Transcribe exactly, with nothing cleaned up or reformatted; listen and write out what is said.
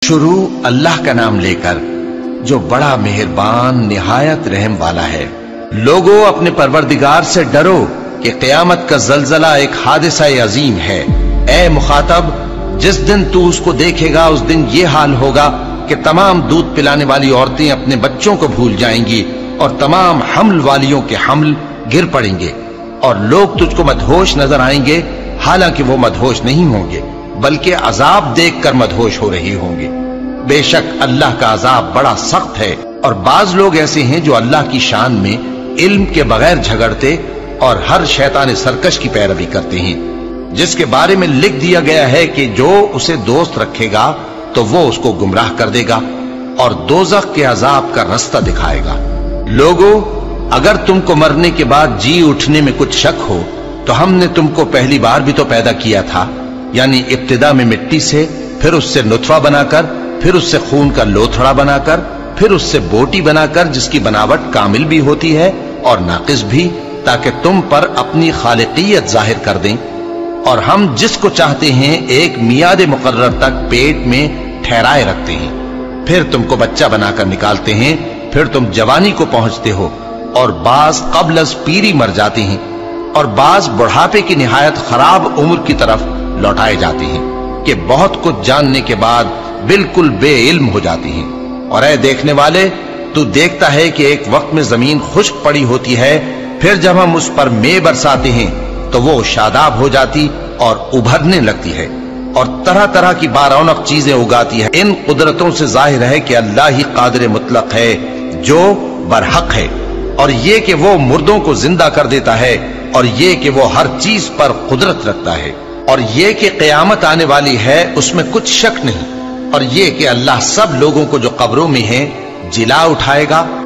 शुरू अल्लाह का नाम लेकर जो बड़ा मेहरबान निहायत रहम वाला है। लोगों, अपने परवरदिगार से डरो कि क़यामत का जल्जला एक हादिसा अजीम है। ए मुखातब, जिस दिन तू उसको देखेगा उस दिन ये हाल होगा कि तमाम दूध पिलाने वाली औरतें अपने बच्चों को भूल जाएंगी और तमाम हमल वालियों के हमल गिर पड़ेंगे और लोग तुझको मदहोश नजर आएंगे, हालांकि वो मदहोश नहीं होंगे बल्कि अजाब देखकर मदहोश हो रही होंगे। बेशक अल्लाह का अजाब बड़ा सख्त है। और बाज लोग ऐसे हैं जो अल्लाह की शान में इल्म के बगैर झगड़ते और हर शैतान सरकश की पैरवी करते हैं, जिसके बारे में लिख दिया गया है कि जो उसे दोस्त रखेगा तो वो उसको गुमराह कर देगा और दोजख के अजाब का रास्ता दिखाएगा। लोगों, अगर तुमको मरने के बाद जी उठने में कुछ शक हो तो हमने तुमको पहली बार भी तो पैदा किया था, यानी इब्तिदा में मिट्टी से, फिर उससे नुतफा बनाकर, फिर उससे खून का लोथड़ा बनाकर, फिर उससे बोटी बनाकर जिसकी बनावट कामिल भी होती है और नाकिस भी, ताकि तुम पर अपनी खालिकियत जाहिर कर दें। और हम जिसको चाहते हैं एक मियाद मुकर्रर तक पेट में ठहराए रखते हैं, फिर तुमको बच्चा बनाकर निकालते हैं, फिर तुम जवानी को पहुंचते हो और बाज कब्ल अज पीरी मर जाते हैं और बाज बुढ़ापे की निहायत खराब उम्र की तरफ लौटाए जाते हैं कि बहुत कुछ जानने के बाद बिल्कुल बेइल्म हो जाते हैं। और ऐ देखने वाले, तू देखता है कि एक वक्त में जमीन खुश्क पड़ी होती है, फिर जब हम उस पर मे बरसाते हैं तो वो शादाब हो जाती और उभरने लगती है और तरह तरह की बारौनक चीजें उगाती है। इन कुदरतों से जाहिर है कि अल्लाह ही कादिर मुतलक है जो बरहक है, और ये कि वो मुर्दों को जिंदा कर देता है, और ये कि वो हर चीज पर कुदरत रखता है, और ये कि क़यामत आने वाली है उसमें कुछ शक नहीं, और ये कि अल्लाह सब लोगों को जो कब्रों में हैं जिला उठाएगा